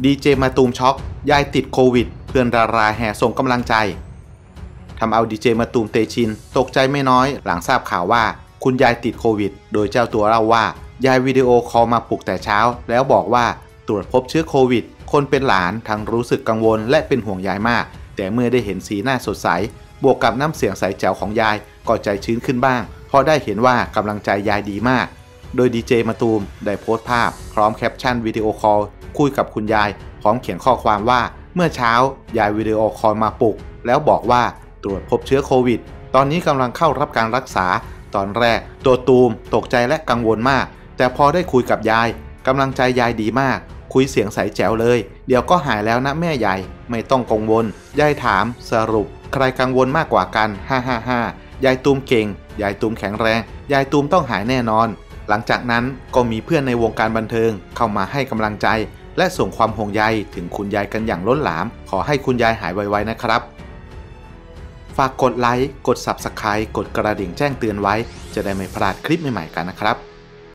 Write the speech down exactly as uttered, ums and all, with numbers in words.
ดีเจมาตูมช็อกยายติดโควิดเพื่อนดาราแห่ส่งกำลังใจทำเอาดีเจมาตูมเตชินตกใจไม่น้อยหลังทราบข่าวว่าคุณยายติดโควิดโดยเจ้าตัวเล่าว่ายายวิดีโอคอลมาปลุกแต่เช้าแล้วบอกว่าตรวจพบเชื้อโควิดคนเป็นหลานทั้งรู้สึกกังวลและเป็นห่วงยายมากแต่เมื่อได้เห็นสีหน้าสดใสบวกกับน้ำเสียงใสแจ๋วของยายก็ใจชื้นขึ้นบ้างเพราะได้เห็นว่ากำลังใจยายดีมากโดยดีเจมาตูมได้โพสต์ภาพพร้อมแคปชั่นวิดีโอคอลคุยกับคุณยายพร้อมเขียนข้อความว่าเมื่อเช้ายายวิดีโอคอลมาปลุกแล้วบอกว่าตรวจพบเชื้อโควิดตอนนี้กำลังเข้ารับการรักษาตอนแรกตัวตูมตกใจและกังวลมากแต่พอได้คุยกับยายกำลังใจยายดีมากคุยเสียงใสแจ๋วเลยเดี๋ยวก็หายแล้วนะแม่ใหญ่ไม่ต้องกังวลยายถามสรุปใครกังวลมากกว่ากันฮ่าฮ่าฮ่ายายตูมเก่งยายตูมแข็งแรงยายตูมต้องหายแน่นอนหลังจากนั้นก็มีเพื่อนในวงการบันเทิงเข้ามาให้กำลังใจและส่งความห่วงใยถึงคุณยายกันอย่างล้นหลามขอให้คุณยายหายไวๆนะครับฝากกดไลค์กด ซับสไครบ์ กดกระดิ่งแจ้งเตือนไว้จะได้ไม่พลาดคลิปใหม่ๆกันนะครับ